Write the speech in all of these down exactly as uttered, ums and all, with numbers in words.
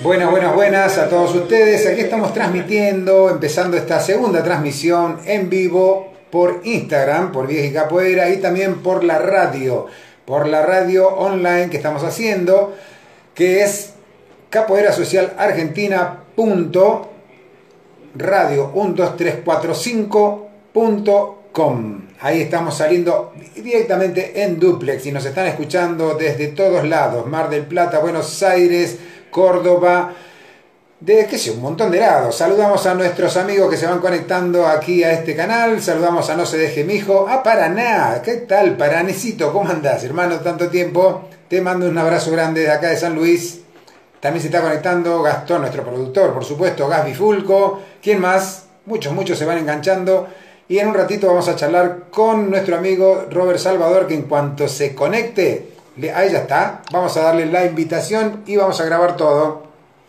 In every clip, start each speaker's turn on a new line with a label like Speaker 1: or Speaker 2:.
Speaker 1: Buenas, buenas, buenas a todos ustedes. Aquí estamos transmitiendo, empezando esta segunda transmisión en vivo por Instagram, por Vieja y Capoeira, y también por la radio, por la radio online que estamos haciendo, que es capoeira social argentina punto radio uno dos tres cuatro cinco punto com. Ahí estamos saliendo directamente en duplex y nos están escuchando desde todos lados: Mar del Plata, Buenos Aires, Córdoba, de qué sé, un montón de lados. Saludamos a nuestros amigos que se van conectando aquí a este canal. Saludamos a No Se Deje Mijo, a Paraná. ¿Qué tal, Paranecito? ¿Cómo andás, hermano? Tanto tiempo. Te mando un abrazo grande desde acá de San Luis. También se está conectando Gastón, nuestro productor, por supuesto, Gas Bifulco. ¿Quién más? Muchos, muchos se van enganchando. Y en un ratito vamos a charlar con nuestro amigo Robert Salvador, que en cuanto se conecte, ahí ya está, vamos a darle la invitación y vamos a grabar todo.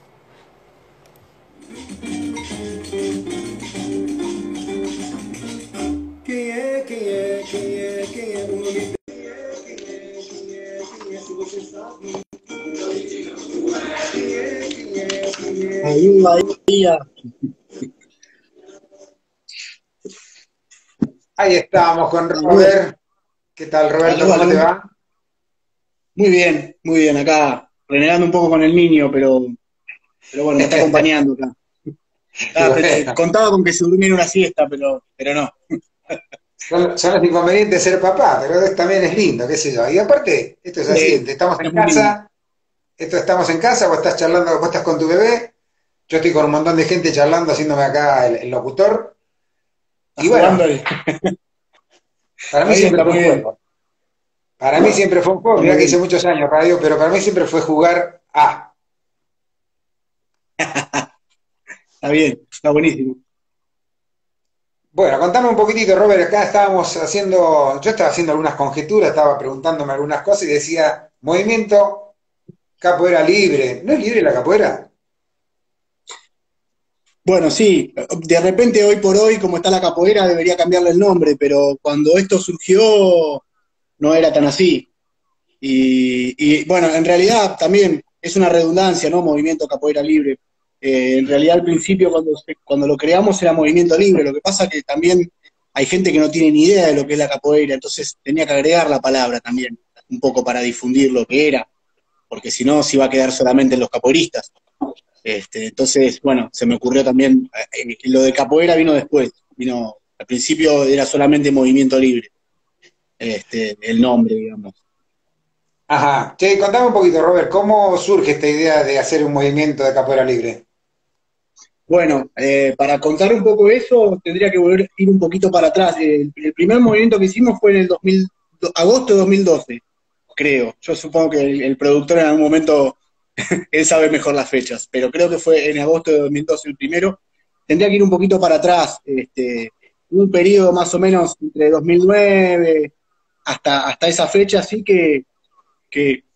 Speaker 1: Ahí estamos con Robert. ¿Qué tal, Roberto? ¿Cómo te va?
Speaker 2: Muy bien, muy bien. Acá renegando un poco con el niño, pero, pero bueno, me está acompañando acá. Ah, bueno. Contaba con que se durmiera una siesta, pero, pero no.
Speaker 1: Son, son los inconvenientes de ser papá, pero también es lindo, qué sé yo. Y aparte, esto es así, sí, estamos en casa, esto estamos en casa, vos estás charlando, vos estás con tu bebé, yo estoy con un montón de gente charlando, haciéndome acá el, el locutor. Y bueno, para mí siempre fue un juego. Para mí siempre fue un juego, mirá que hice muchos años radio, pero para mí siempre fue jugar a.
Speaker 2: Está bien, está buenísimo.
Speaker 1: Bueno, contame un poquitito, Robert. Acá estábamos haciendo, yo estaba haciendo algunas conjeturas, estaba preguntándome algunas cosas y decía, movimiento capoeira libre. ¿No es libre la capoeira?
Speaker 2: Bueno, sí, de repente hoy por hoy, como está la capoeira, debería cambiarle el nombre, pero cuando esto surgió no era tan así. Y, y bueno, en realidad también es una redundancia, ¿no? Movimiento capoeira libre. Eh, en realidad al principio cuando, cuando lo creamos era movimiento libre, lo que pasa que también hay gente que no tiene ni idea de lo que es la capoeira, entonces tenía que agregar la palabra también, un poco para difundir lo que era, porque si no se iba a quedar solamente en los capoeiristas. Este, entonces, bueno, se me ocurrió también, eh, lo de capoeira vino después, vino, al principio era solamente movimiento libre, este, el nombre, digamos.
Speaker 1: Ajá. Che, contame un poquito, Robert, ¿cómo surge esta idea de hacer un movimiento de capoeira libre?
Speaker 2: Bueno, eh, para contar un poco eso, tendría que volver a ir un poquito para atrás. El, el primer movimiento que hicimos fue en el dos mil, agosto de dos mil doce, creo. Yo supongo que el, el productor en algún momento, él sabe mejor las fechas, pero creo que fue en agosto de dos mil doce el primero. Tendría que ir un poquito para atrás, este, un periodo más o menos entre dos mil nueve hasta, hasta esa fecha, así que, que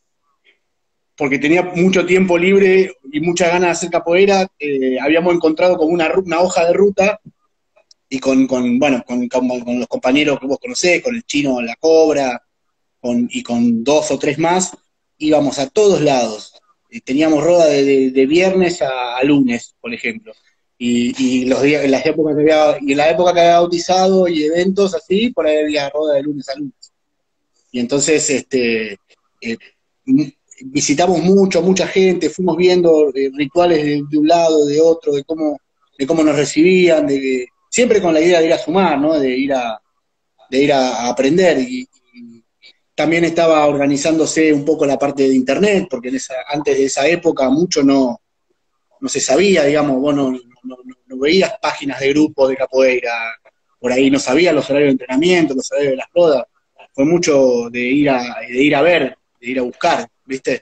Speaker 2: porque tenía mucho tiempo libre y muchas ganas de hacer capoeira, eh, habíamos encontrado como una, una hoja de ruta, y con, con bueno, con, con, con los compañeros que vos conocés, con el Chino La Cobra, con, y con dos o tres más, íbamos a todos lados. Eh, teníamos roda de, de, de viernes a, a lunes, por ejemplo. Y, y los días, en las épocas que había, y en la época que había bautizado y eventos así, por ahí había roda de lunes a lunes. Y entonces, este, eh, visitamos mucho, mucha gente, fuimos viendo eh, rituales de, de un lado, de otro, de cómo, de cómo nos recibían, de, siempre con la idea de ir a sumar, ¿no? De ir a, de ir a, a aprender. Y, y también estaba organizándose un poco la parte de internet, porque en esa, antes de esa época mucho no, no se sabía, digamos, vos no, no, no, no veías páginas de grupos de capoeira, por ahí no sabías los horarios de entrenamiento, los horarios de las rodas. Fue mucho de ir a, de ir a ver, de ir a buscar, ¿viste?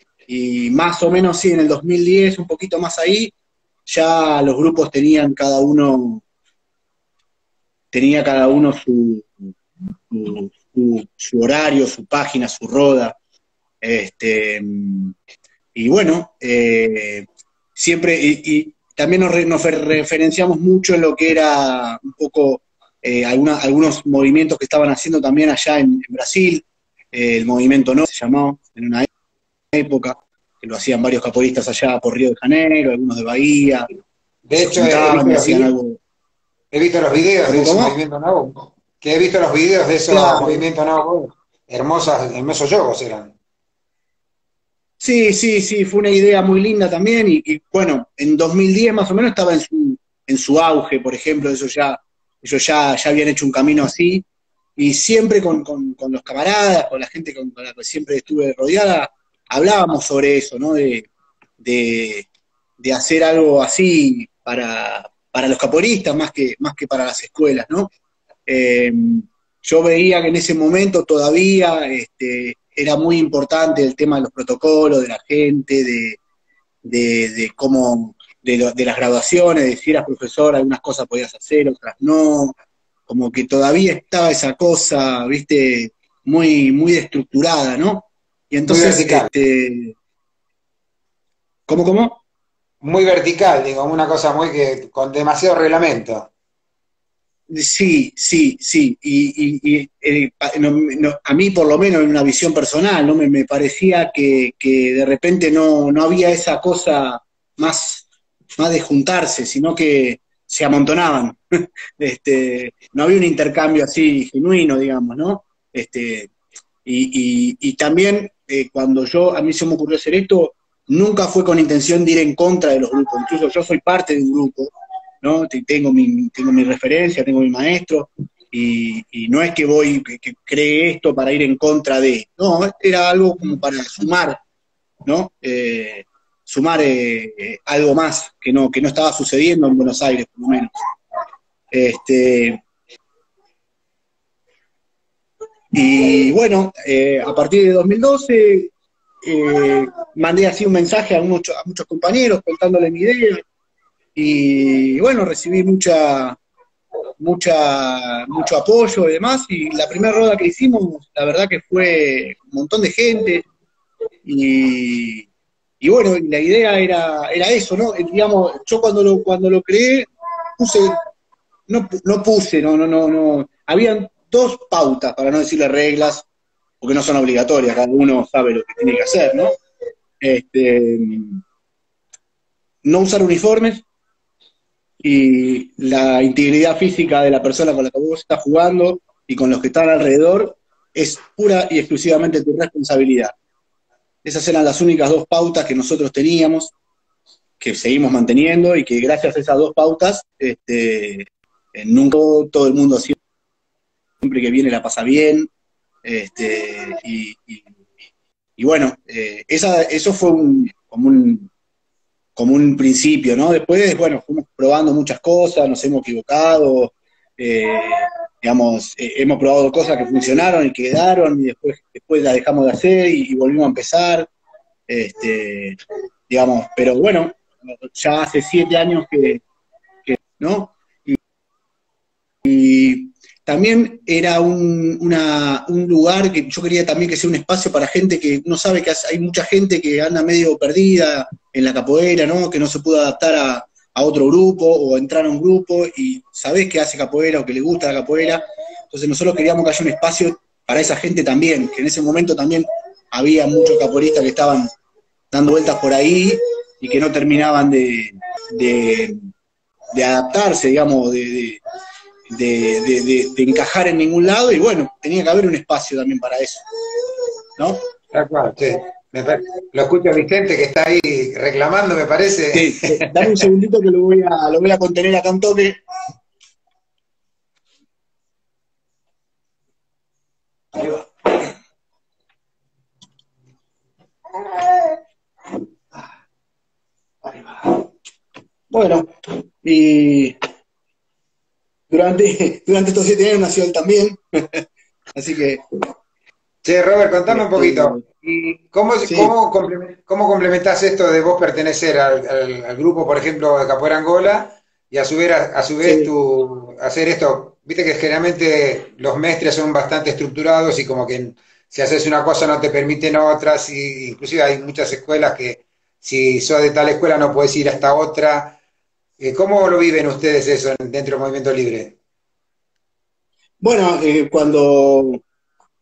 Speaker 2: Y más o menos, sí, en el dos mil diez, un poquito más ahí, ya los grupos tenían cada uno, tenía cada uno su, su, su, su horario, su página, su roda. Este, y bueno, eh, siempre, y, y también nos, re, nos referenciamos mucho en lo que era un poco eh, alguna, algunos movimientos que estaban haciendo también allá en, en Brasil, eh, el movimiento no se llamó en una época, que lo hacían varios capoeiristas allá por Río de Janeiro, algunos de Bahía.
Speaker 1: De hecho, he visto, hacían algo... he visto los videos de ese ¿Cómo? movimiento nuevo. Que he visto los videos de esos claro. movimientos nuevos. Hermosas, hermosos yogos eran.
Speaker 2: Sí, sí, sí, fue una idea muy linda también. Y, y bueno, en dos mil diez más o menos estaba en su, en su auge, por ejemplo, eso ya, ellos ya, ya habían hecho un camino así. Y siempre con, con, con los camaradas, con la gente con, con la que siempre estuve rodeada, hablábamos sobre eso, ¿no? De, de, de hacer algo así para, para los capoeiristas más que, más que para las escuelas, ¿no? Eh, yo veía que en ese momento todavía este, era muy importante el tema de los protocolos, de la gente, de, de, de cómo, de, lo, de las graduaciones, de si eras profesor, algunas cosas podías hacer, otras no, como que todavía estaba esa cosa, viste, muy, muy estructurada, ¿no? Y entonces,
Speaker 1: muy vertical.
Speaker 2: Este, ¿cómo, cómo?
Speaker 1: Muy vertical, digo, una cosa muy que, con demasiado reglamento.
Speaker 2: Sí, sí, sí, y, y, y eh, no, no, a mí por lo menos en una visión personal, ¿no? Me, me parecía que, que de repente no, no había esa cosa más, más de juntarse, sino que se amontonaban. este, no había un intercambio así genuino, digamos, ¿no? Este, y, y, y también eh, cuando yo, a mí se me ocurrió hacer esto, nunca fue con intención de ir en contra de los grupos, incluso yo soy parte de un grupo, ¿no? Tengo mi, tengo mi referencia, tengo mi maestro, y, y no es que voy, que, que cree esto para ir en contra de, no, era algo como para sumar, ¿no? Eh, sumar eh, eh, algo más que no, que no estaba sucediendo en Buenos Aires, por lo menos. Este, y bueno, eh, a partir de dos mil doce eh, mandé así un mensaje a, mucho, a muchos compañeros contándole mi idea, y bueno, recibí mucha, mucha, mucho apoyo y demás, y la primera rueda que hicimos, la verdad que fue un montón de gente, y, y bueno, la idea era, era eso, ¿no? Digamos, yo cuando lo, cuando lo creé, puse, no, no puse, no, no, no, no, habían dos pautas, para no decirle reglas, porque no son obligatorias, cada uno sabe lo que tiene que hacer, ¿no? Este, no usar uniformes, y la integridad física de la persona con la que vos estás jugando y con los que están alrededor es pura y exclusivamente tu responsabilidad. Esas eran las únicas dos pautas que nosotros teníamos, que seguimos manteniendo, y que gracias a esas dos pautas, este, nunca todo el mundo siempre que viene la pasa bien, este, y, y, y bueno, eh, esa, eso fue un, como un como un principio, ¿no? Después, bueno, fuimos probando muchas cosas, nos hemos equivocado, eh, digamos, eh, hemos probado cosas que funcionaron y que quedaron, y después, después las dejamos de hacer y, y volvimos a empezar, este, digamos, pero bueno, ya hace siete años que, que ¿no? Y, y también era un, una, un lugar que yo quería también que sea un espacio para gente que no sabe, que hay mucha gente que anda medio perdida en la capoeira, ¿no? Que no se pudo adaptar a, a otro grupo o entrar a un grupo y sabés que hace capoeira o que le gusta la capoeira. Entonces nosotros queríamos que haya un espacio para esa gente también, que en ese momento también había muchos capoeiristas que estaban dando vueltas por ahí y que no terminaban de, de, de adaptarse, digamos, de, de De, de, de, de encajar en ningún lado, y bueno, tenía que haber un espacio también para eso, ¿no?
Speaker 1: Tal cual, sí. Me lo escucho a Vicente que está ahí reclamando, me parece.
Speaker 2: Sí, dame un segundito que lo voy a, lo voy a contener acá un toque. Ahí va. Ahí va. Bueno, y Durante, durante estos siete años nació él también, así que...
Speaker 1: Che, Robert, contame este, un poquito, ¿y cómo, sí. cómo, cómo complementás esto de vos pertenecer al, al, al grupo, por ejemplo, de Capoeira Angola, y a su vez, a, a su vez sí. tu, hacer esto? Viste que generalmente los mestres son bastante estructurados y como que si haces una cosa no te permiten otras, y inclusive hay muchas escuelas que si sos de tal escuela no puedes ir hasta otra. ¿Cómo lo viven ustedes eso dentro del movimiento libre?
Speaker 2: Bueno, eh, cuando,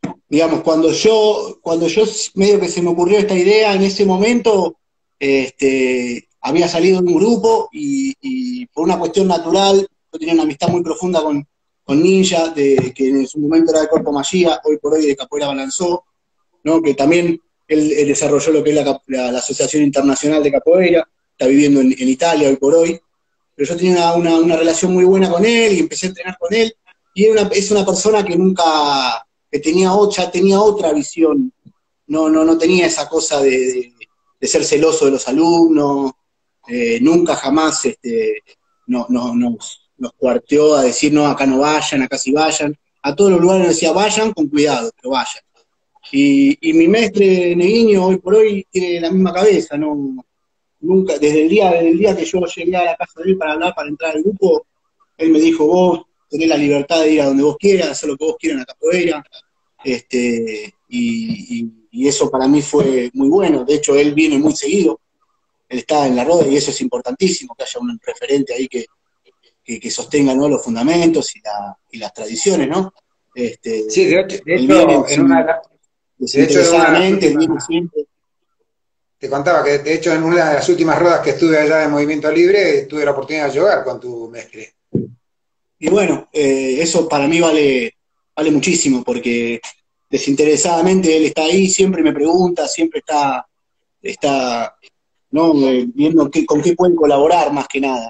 Speaker 2: digamos, cuando yo, cuando yo medio que se me ocurrió esta idea, en ese momento, este, había salido de un grupo y, y por una cuestión natural, yo tenía una amistad muy profunda con, con Ninja, de, que en su momento era de Cuerpo Magia, hoy por hoy de Capoeira Balanzó, ¿no? Que también él, él desarrolló lo que es la, la, la Asociación Internacional de Capoeira, está viviendo en, en Italia hoy por hoy, pero yo tenía una, una, una relación muy buena con él y empecé a entrenar con él, y era una, es una persona que nunca, que tenía otra, tenía otra visión, no, no, no tenía esa cosa de, de, de ser celoso de los alumnos, eh, nunca jamás este, no, no, nos, nos cuarteó a decir, no, acá no vayan, acá sí vayan, a todos los lugares nos decía, vayan con cuidado, pero vayan. Y, y mi maestre Neguiño hoy por hoy tiene la misma cabeza, no, nunca, desde el día, desde el día que yo llegué a la casa de él para hablar, para entrar al grupo, él me dijo, vos tenés la libertad de ir a donde vos quieras, hacer lo que vos quieras en la capoeira, este, y, y, y eso para mí fue muy bueno. De hecho, él viene muy seguido, él está en la roda y eso es importantísimo, que haya un referente ahí que, que, que sostenga, ¿no?, los fundamentos y, la, y las tradiciones, ¿no? Este,
Speaker 1: Sí, de hecho, de
Speaker 2: él viene
Speaker 1: hecho, en una,
Speaker 2: sin,
Speaker 1: de la- de hecho, en una de las
Speaker 2: desinteresadamente, él viene
Speaker 1: últimas,
Speaker 2: siempre.
Speaker 1: te contaba que de hecho en una de las últimas rodas que estuve allá de Movimiento Libre, tuve la oportunidad de jugar con tu mestre.
Speaker 2: Y bueno, eh, eso para mí vale, vale muchísimo, porque desinteresadamente él está ahí, siempre me pregunta, siempre está, está ¿no?, eh, viendo qué, con qué pueden colaborar más que nada,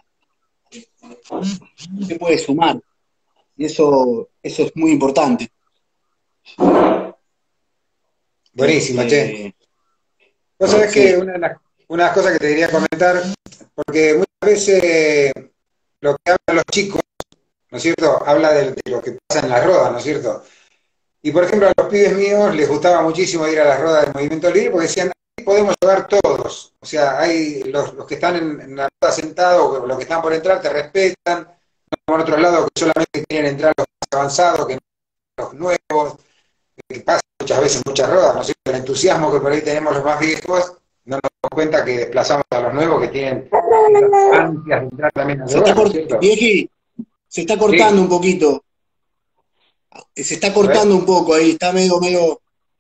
Speaker 2: qué puede sumar. Y eso, eso es muy importante.
Speaker 1: Buenísima, che.
Speaker 2: Este,
Speaker 1: Vos sabés que
Speaker 2: sí,
Speaker 1: una de las, una de las cosas que te quería comentar, porque muchas veces lo que hablan los chicos, ¿no es cierto?, habla de, de lo que pasa en las rodas, ¿no es cierto? Y por ejemplo, a los pibes míos les gustaba muchísimo ir a las rodas del Movimiento Libre porque decían, ahí podemos jugar todos. O sea, hay los, los que están en, en la rueda sentados, o los que están por entrar, te respetan. No por otro lado, que solamente quieren entrar los más avanzados, que no los nuevos, que pasa muchas veces en muchas rodas, ¿no es cierto? El entusiasmo que por ahí tenemos los más viejos, no nos damos cuenta que desplazamos a los nuevos que tienen esas ansias de entrar también a
Speaker 2: se está,
Speaker 1: jugar, ¿no es
Speaker 2: cort
Speaker 1: cierto?
Speaker 2: Vieji, se está cortando
Speaker 1: Sí,
Speaker 2: un poquito, se está
Speaker 1: a ver,
Speaker 2: cortando un poco ahí, está medio, medio,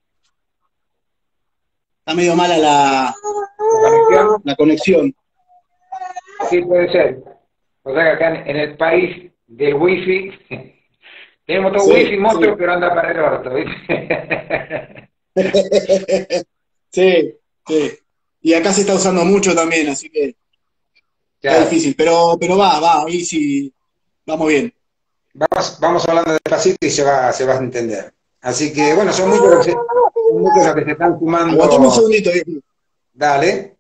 Speaker 2: está medio mala la,
Speaker 1: la conexión.
Speaker 2: la conexión.
Speaker 1: Sí, puede ser. O sea que acá en, en el país del wifi, tenemos todo wifi
Speaker 2: Sí,
Speaker 1: monstruo,
Speaker 2: sí.
Speaker 1: pero anda para el orto, ¿viste?
Speaker 2: Sí, sí. Y acá se está usando mucho también, así que está
Speaker 1: Claro.
Speaker 2: difícil. Pero, pero va, va, ahí sí vamos bien.
Speaker 1: Vamos, vamos hablando despacito y se va, se va a entender. Así que, bueno, son muchos los que se, son muchos los que se están
Speaker 2: Aguantame un
Speaker 1: sumando.
Speaker 2: segundito, viejo.
Speaker 1: Dale.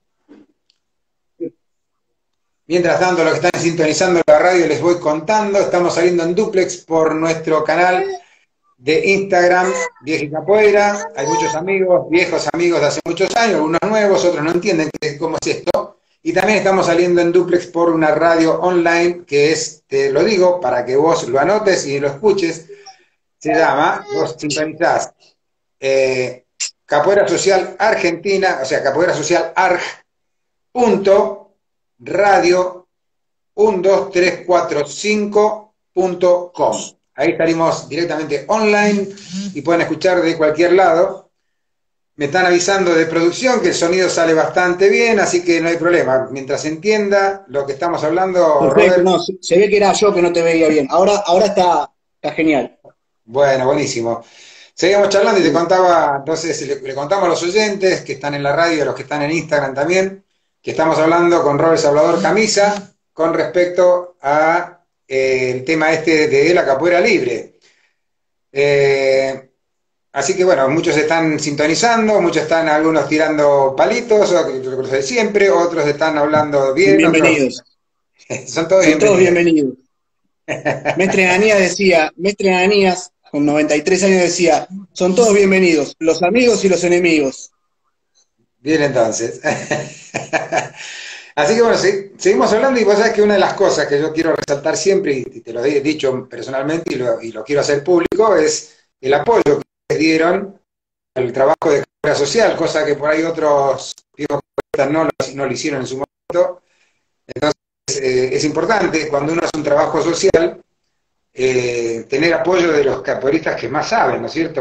Speaker 1: Mientras tanto, los que están sintonizando la radio les voy contando. Estamos saliendo en duplex por nuestro canal de Instagram, Vieja y Capoeira. Hay muchos amigos, viejos amigos de hace muchos años, algunos nuevos, otros no entienden qué, cómo es esto. Y también estamos saliendo en duplex por una radio online que es, te lo digo, para que vos lo anotes y lo escuches. Se llama, vos sintonizás, eh, Capoeira Social Argentina, o sea, Capoeira Social Arg, punto, radio uno dos tres cuatro cinco punto com. Ahí estaremos directamente online y pueden escuchar de cualquier lado. Me están avisando de producción que el sonido sale bastante bien, así que no hay problema. Mientras se entienda lo que estamos hablando,
Speaker 2: Perfecto,
Speaker 1: Robert.
Speaker 2: no, se, se ve que era yo que no te veía bien. Ahora, ahora está, está genial.
Speaker 1: Bueno, buenísimo. Seguimos charlando y te
Speaker 2: Sí.
Speaker 1: contaba, entonces le, le contamos a los oyentes que están en la radio, a los que están en Instagram también, que estamos hablando con Robert Salvador Camisa con respecto a eh, el tema este de la capoeira libre. Eh, así que bueno, muchos están sintonizando, muchos están algunos tirando palitos, o los de siempre, otros están hablando
Speaker 2: Son
Speaker 1: bien, otros
Speaker 2: bienvenidos.
Speaker 1: son todos
Speaker 2: Son todos
Speaker 1: bienvenidos.
Speaker 2: bienvenidos. Mestre Ananías decía, Mestre Ananías, con noventa y tres años decía, son todos bienvenidos, los amigos y los enemigos.
Speaker 1: Bien, entonces. Así que bueno, sí, seguimos hablando y vos sabés que una de las cosas que yo quiero resaltar siempre, y te lo he dicho personalmente y lo, y lo quiero hacer público, es el apoyo que ustedes dieron al trabajo de carrera social, cosa que por ahí otros no lo, no lo hicieron en su momento. Entonces, eh, es importante cuando uno hace un trabajo social, eh, tener apoyo de los capoeiristas que más saben, ¿no es cierto? Que, que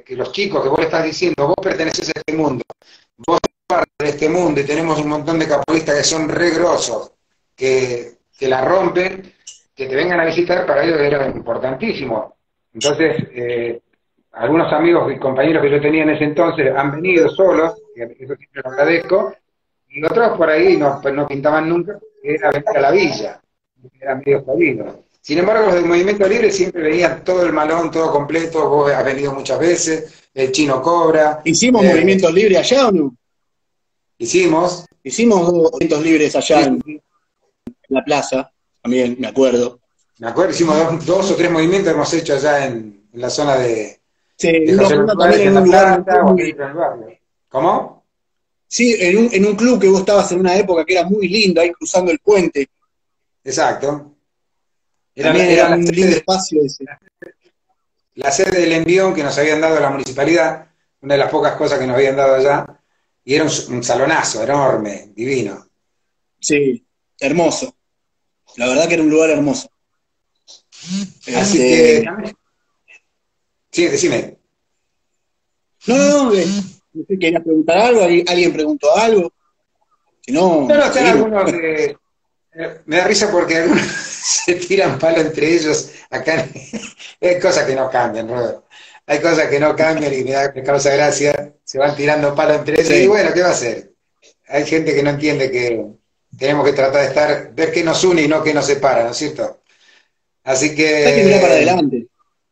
Speaker 1: que los chicos que vos le estás diciendo, vos perteneces a este mundo, vos sos parte de este mundo y tenemos un montón de capoeiristas que son re grosos, que, que la rompen, que te vengan a visitar, para ellos era importantísimo. Entonces, eh, algunos amigos y compañeros que yo tenía en ese entonces han venido solos, y eso siempre lo agradezco, y otros por ahí no, pues no pintaban nunca, que era venir a la villa, que era medio jodido. Sin embargo, los del Movimiento Libre siempre venían todo el malón, todo completo, vos has venido muchas veces, el Chino Cobra.
Speaker 2: ¿Hicimos
Speaker 1: eh,
Speaker 2: movimientos libres allá o no?
Speaker 1: Hicimos.
Speaker 2: Hicimos movimientos libres allá
Speaker 1: Sí,
Speaker 2: en la plaza, también, me acuerdo.
Speaker 1: me acuerdo, hicimos dos, dos o tres movimientos que hemos hecho allá en, en la zona de,
Speaker 2: Sí,
Speaker 1: de
Speaker 2: uno,
Speaker 1: José
Speaker 2: uno
Speaker 1: Luis
Speaker 2: también
Speaker 1: Suárez,
Speaker 2: en
Speaker 1: en La
Speaker 2: un lugar
Speaker 1: Plata, o aquí
Speaker 2: muy...
Speaker 1: en el barrio. ¿Cómo?
Speaker 2: Sí, en un, en un club que vos estabas en una época que era muy lindo, ahí cruzando el puente.
Speaker 1: Exacto. Era, la-
Speaker 2: También era
Speaker 1: era la
Speaker 2: un lindo
Speaker 1: sede,
Speaker 2: espacio ese.
Speaker 1: la sede del envión que nos habían dado la municipalidad, una de las pocas cosas que nos habían dado allá, y era un, un salonazo enorme, divino.
Speaker 2: Sí, hermoso. La verdad que era un lugar hermoso.
Speaker 1: Así que,
Speaker 2: Este,
Speaker 1: sí, decime.
Speaker 2: no, no, no, eh, no sé, ¿querías preguntar algo? ¿Alguien alguien preguntó algo? Si no,
Speaker 1: No, no, están
Speaker 2: seguimos.
Speaker 1: algunos que... eh, Me da risa porque algunos se tiran palo entre ellos. Acá hay cosas que no cambian, Robert. Hay cosas que no cambian y me da me causa gracia. Se van tirando palo entre ellos y
Speaker 2: Sí.
Speaker 1: bueno, ¿qué va a hacer? Hay gente que no entiende que tenemos que tratar de estar, ver qué nos une y no qué nos separa, ¿no es cierto? Así
Speaker 2: Hay que mirar para
Speaker 1: que,
Speaker 2: adelante.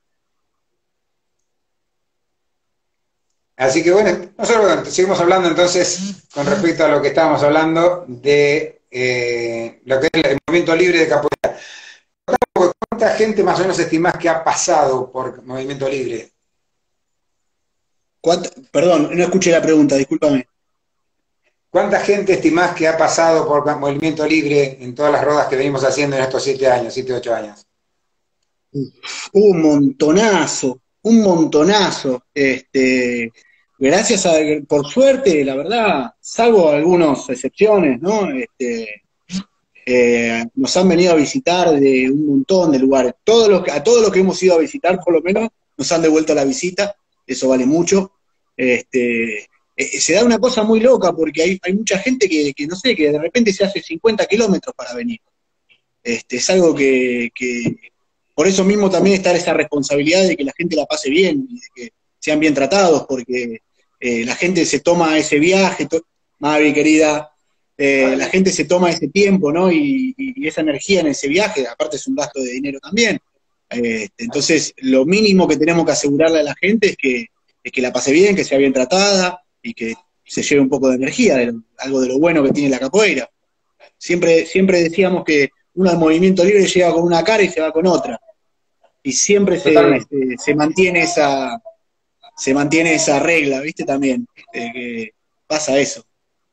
Speaker 1: así que bueno, nosotros bueno, seguimos hablando entonces con respecto a lo que estábamos hablando de eh, lo que es el movimiento libre de capoeira. ¿Cuánta gente más o menos estimás que ha pasado por movimiento libre?
Speaker 2: ¿Cuánto- Perdón, no escuché la pregunta, discúlpame.
Speaker 1: ¿Cuánta gente estimás que ha pasado por movimiento libre en todas las rodas que venimos haciendo en estos siete años, siete, ocho años?
Speaker 2: Un montonazo, un montonazo. Este, gracias a, por suerte, la verdad, salvo algunas excepciones, ¿no? Este, eh, nos han venido a visitar de un montón de lugares. Todos los, a todos los que hemos ido a visitar, por lo menos, nos han devuelto la visita. Eso vale mucho. Este, eh, se da una cosa muy loca porque hay, hay mucha gente que, que, no sé, que de repente se hace cincuenta kilómetros para venir. Este, es algo que, que, por eso mismo también está esa responsabilidad de que la gente la pase bien y de que sean bien tratados, porque eh, la gente se toma ese viaje, to Mavi querida, eh, la gente se toma ese tiempo, ¿no? Y, y, y esa energía en ese viaje, aparte es un gasto de dinero también. Eh, entonces, lo mínimo que tenemos que asegurarle a la gente es que, es que la pase bien, que sea bien tratada y que se lleve un poco de energía, de, algo de lo bueno que tiene la capoeira. Siempre, siempre decíamos que uno al movimiento libre llega con una cara y se va con otra. Y siempre se, se, se mantiene esa se mantiene esa regla, ¿viste? También, eh, que pasa eso.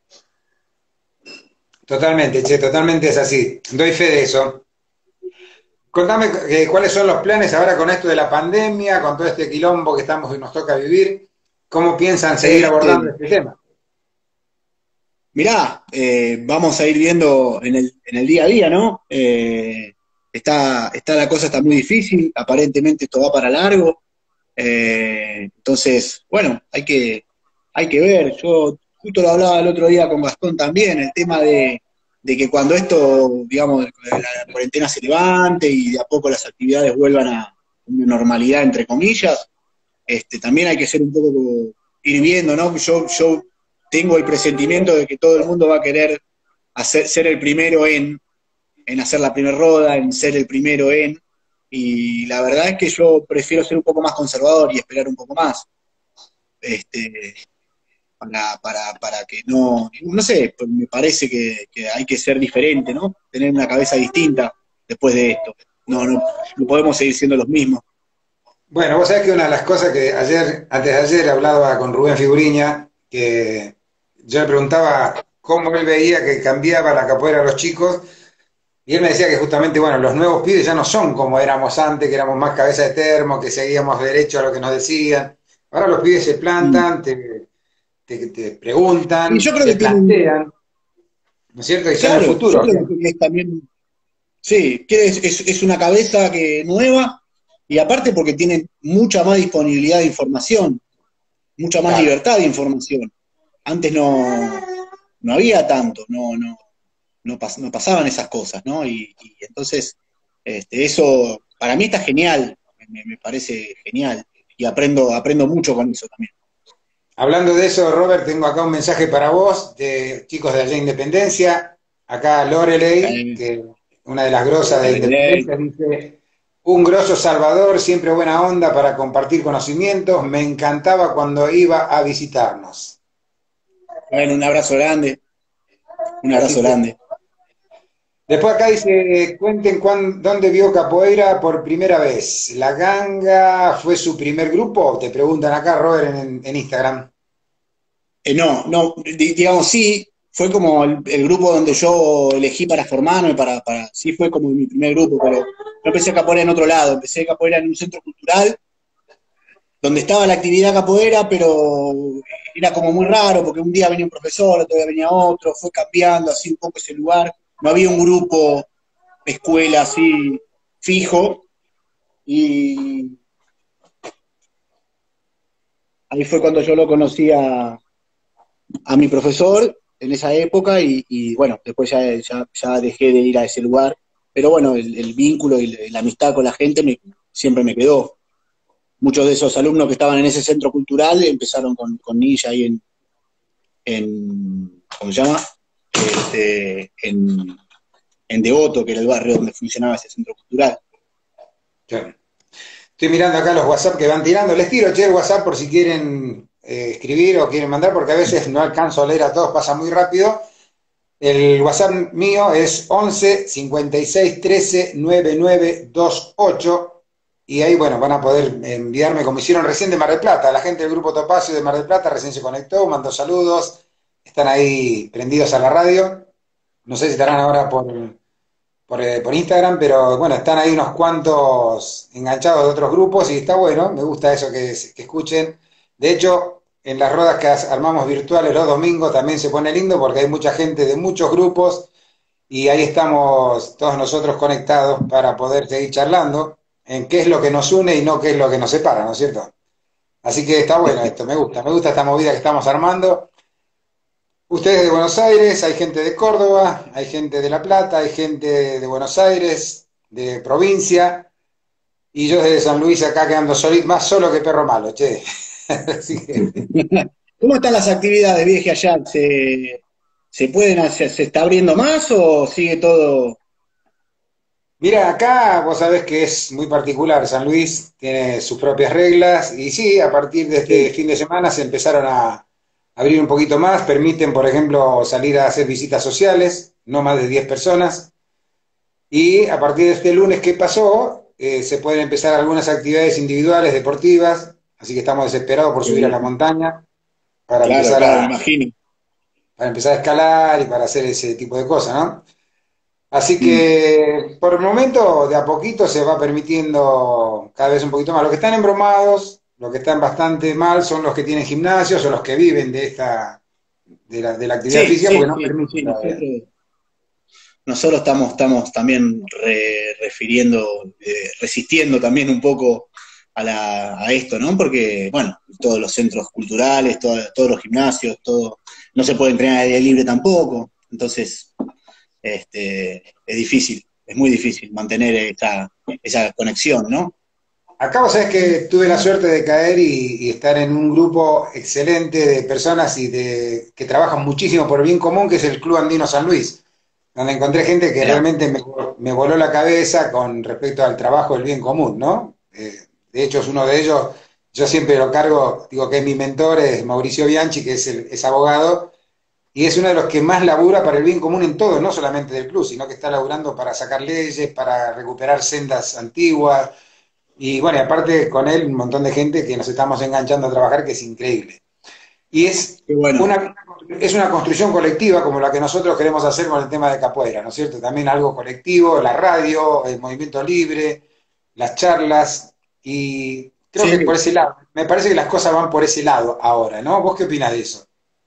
Speaker 1: Totalmente, che, totalmente es así. Doy fe de eso. Contame eh, cuáles son los planes ahora con esto de la pandemia, con todo este quilombo que estamos y nos toca vivir. ¿Cómo piensan seguir
Speaker 2: Este,
Speaker 1: abordando este tema?
Speaker 2: Mirá, eh, vamos a ir viendo en el, en el día a día, ¿no? Eh, está, está la cosa está muy difícil, aparentemente esto va para largo. Eh, entonces, bueno, hay que, hay que ver. Yo justo lo hablaba el otro día con Gastón también, el tema de, de que cuando esto, digamos, la cuarentena se levante y de a poco las actividades vuelvan a una normalidad, entre comillas, este, también hay que ser un poco como, ir viendo, ¿no? Yo, yo tengo el presentimiento de que todo el mundo va a querer hacer, ser el primero en, en hacer la primera roda, en ser el primero en, y la verdad es que yo prefiero ser un poco más conservador y esperar un poco más, este, para, para, para que no, no sé, pues me parece que, que hay que ser diferente, ¿no? Tener una cabeza distinta después de esto. No, no, no podemos seguir siendo los mismos.
Speaker 1: Bueno, vos sabés que una de las cosas que ayer, antes de ayer, hablaba con Rubén Figuriña, que yo le preguntaba cómo él veía que cambiaba la capoeira a los chicos, y él me decía que justamente, bueno, los nuevos pibes ya no son como éramos antes, que éramos más cabeza de termo, que seguíamos derecho a lo que nos decían. Ahora los pibes se plantan,
Speaker 2: Mm.
Speaker 1: te, te, te
Speaker 2: Y yo
Speaker 1: preguntan,
Speaker 2: creo
Speaker 1: te
Speaker 2: que tienen,
Speaker 1: plantean, ¿no es cierto? Y son el
Speaker 2: claro, yo
Speaker 1: futuro.
Speaker 2: creo que es también, sí, que es, es, es una cabeza que nueva, y aparte porque tienen mucha más disponibilidad de información. mucha más
Speaker 1: Claro.
Speaker 2: libertad de información. Antes no, no había tanto, no, no, no, pas, no pasaban esas cosas, ¿no? Y, y entonces, este, eso para mí está genial, me, me parece genial, y aprendo, aprendo mucho con eso también.
Speaker 1: Hablando de eso, Robert, tengo acá un mensaje para vos de chicos de allá Independencia. Acá Loreley,
Speaker 2: Eh,
Speaker 1: que una de las grosas de
Speaker 2: eh,
Speaker 1: Independencia, dice, un grosso Salvador, siempre buena onda para compartir conocimientos. Me encantaba cuando iba a visitarnos.
Speaker 2: bueno, un abrazo grande, un
Speaker 1: Así
Speaker 2: abrazo
Speaker 1: que,
Speaker 2: grande.
Speaker 1: después acá dice, cuenten cuán, dónde vio capoeira por primera vez. ¿La Ganga fue su primer grupo? Te preguntan acá, Robert, en, en Instagram.
Speaker 2: Eh, no, no, di- digamos, sí, fue como el, el grupo donde yo elegí para formarme, para, para, sí fue como mi primer grupo, pero no empecé a capoeira en otro lado, empecé a capoeira en un centro cultural, donde estaba la actividad capoeira, pero era como muy raro, porque un día venía un profesor, otro día venía otro, fue cambiando así un poco ese lugar, no había un grupo, escuela así fijo, y ahí fue cuando yo lo conocí a, a mi profesor en esa época y, y bueno, después ya, ya, ya, dejé de ir a ese lugar, pero bueno, el, el vínculo y la amistad con la gente me, siempre me quedó. Muchos de esos alumnos que estaban en ese centro cultural empezaron con, con Ninja ahí en, en, ¿cómo se llama? Este, en, en Devoto, que era el barrio donde funcionaba ese centro cultural.
Speaker 1: Sí. Estoy mirando acá los WhatsApp que van tirando. Les tiro, che, el WhatsApp por si quieren eh, escribir o quieren mandar, porque a veces no alcanzo a leer a todos, pasa muy rápido. El WhatsApp mío es once cincuenta y seis trece noventa y nueve veintiocho y ahí, bueno, van a poder enviarme como hicieron recién de Mar del Plata. La gente del Grupo Topacio de Mar del Plata recién se conectó, mandó saludos, están ahí prendidos a la radio. No sé si estarán ahora por, por, eh, por Instagram, pero bueno, están ahí unos cuantos enganchados de otros grupos y está bueno, me gusta eso que, que escuchen. De hecho, en las rodas que armamos virtuales los domingos también se pone lindo porque hay mucha gente de muchos grupos y ahí estamos todos nosotros conectados para poder seguir charlando en qué es lo que nos une y no qué es lo que nos separa, ¿no es cierto? Así que está bueno esto, me gusta, me gusta esta movida que estamos armando. Ustedes de Buenos Aires, hay gente de Córdoba, hay gente de La Plata, hay gente de Buenos Aires, de provincia, y yo desde San Luis acá quedando solito, más solo que perro malo, che. Así que,
Speaker 2: ¿Cómo están las actividades, vieje, allá? ¿Se, se pueden hacer, se está abriendo más o sigue todo?
Speaker 1: mira, acá vos sabés que es muy particular, San Luis tiene sus propias reglas, y sí, a partir de este
Speaker 2: Sí.
Speaker 1: fin de semana se empezaron a abrir un poquito más, permiten, por ejemplo, salir a hacer visitas sociales, no más de diez personas. Y a partir de este lunes que pasó, eh, se pueden empezar algunas actividades individuales, deportivas, así que estamos desesperados por
Speaker 2: Qué
Speaker 1: subir a la
Speaker 2: bien.
Speaker 1: montaña para
Speaker 2: Claro,
Speaker 1: empezar
Speaker 2: claro, me
Speaker 1: a,
Speaker 2: imagino.
Speaker 1: para empezar a escalar y para hacer ese tipo de cosas, ¿no? Así
Speaker 2: Mm.
Speaker 1: que por el momento, de a poquito se va permitiendo cada vez un poquito más. Los que están embromados, los que están bastante mal, son los que tienen gimnasios o los que viven de esta, de la, de la actividad
Speaker 2: Sí,
Speaker 1: física, porque
Speaker 2: sí,
Speaker 1: no
Speaker 2: sí,
Speaker 1: permiten
Speaker 2: sí,
Speaker 1: todavía.
Speaker 2: nosotros, nosotros estamos, estamos también re- refiriendo, eh, resistiendo también un poco a, la, a esto, ¿no? Porque, bueno, todos los centros culturales, todo- todos los gimnasios, todo, no se puede entrenar al aire libre tampoco, entonces este, es difícil, es muy difícil mantener esa, esa conexión, ¿no?
Speaker 1: Acá vos sabés que tuve la suerte de caer y, y estar en un grupo excelente de personas y de, que trabajan muchísimo por el bien común, que es el Club Andino San Luis, donde encontré gente que
Speaker 2: Mirá,
Speaker 1: realmente me, me voló la cabeza con respecto al trabajo del bien común, ¿no? Eh, de hecho, es uno de ellos, yo siempre lo cargo, digo que es mi mentor, es Mauricio Bianchi, que es, el, es abogado, y es uno de los que más labura para el bien común en todo, no solamente del club, sino que está laburando para sacar leyes, para recuperar sendas antiguas, y bueno, y aparte con él un montón de gente que nos estamos enganchando a trabajar, que es increíble. Y es
Speaker 2: qué bueno.
Speaker 1: una, es una construcción colectiva como la que nosotros queremos hacer con el tema de capoeira, ¿no es cierto? También algo colectivo, la radio, el movimiento libre, las charlas, y creo que por
Speaker 2: Sí,
Speaker 1: ese lado, me parece que las cosas van por ese lado ahora, ¿no? ¿Vos qué opinás de eso?